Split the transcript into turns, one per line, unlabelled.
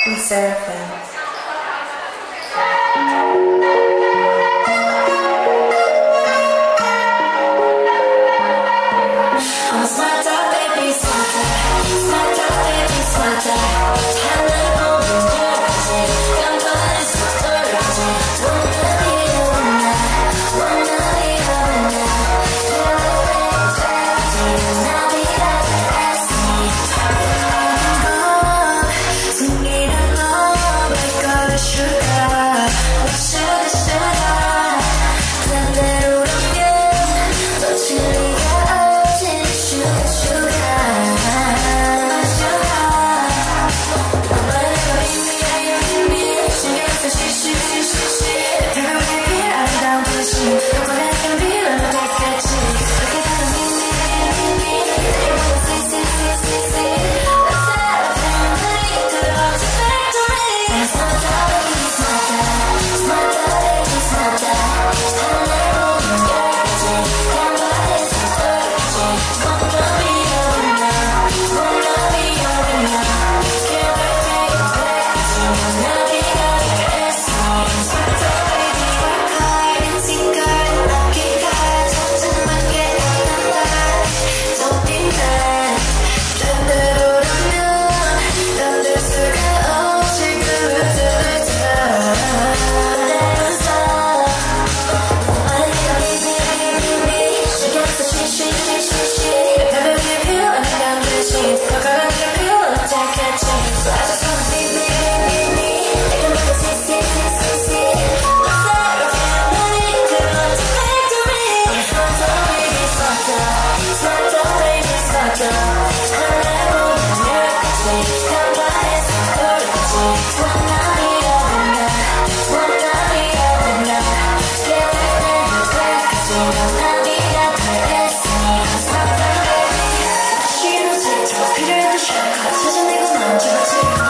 with Seraphim. I'm a smart dog, baby, smart dog, baby, smart dog. 하늘 보면 별하지, 깜빡이 서툴러지. wanna be a winner, wanna be a winner. 나비가 됐으니 승리란 너의 거를 sugar, sugar, sugar. 반대로라면 더 진리가 없지. sugar, sugar. 필요해도 샤카 찾아내고 만져봤지.